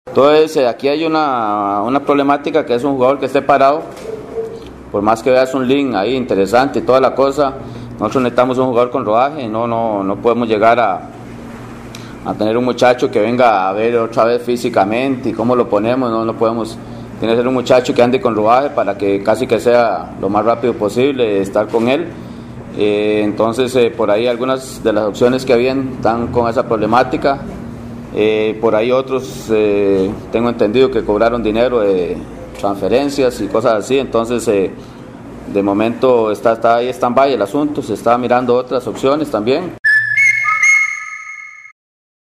Entonces, aquí hay una problemática que es un jugador que esté parado, por más que veas un link ahí interesante y toda la cosa, nosotros necesitamos un jugador con rodaje, no podemos llegar a tener un muchacho que venga a ver otra vez físicamente y cómo lo ponemos, no podemos. Tiene que ser un muchacho que ande con rodaje para que casi que sea lo más rápido posible estar con él. Entonces, por ahí algunas de las opciones que habían están con esa problemática. Por ahí otros, tengo entendido que cobraron dinero de transferencias y cosas así, entonces de momento está ahí stand-by el asunto, se está mirando otras opciones también.